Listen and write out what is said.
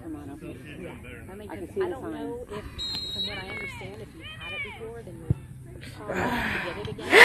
come on, okay. Yeah, I mean, I can 'cause see I the don't sign. know if, from what I understand, if you've had it before, then you're to get it again.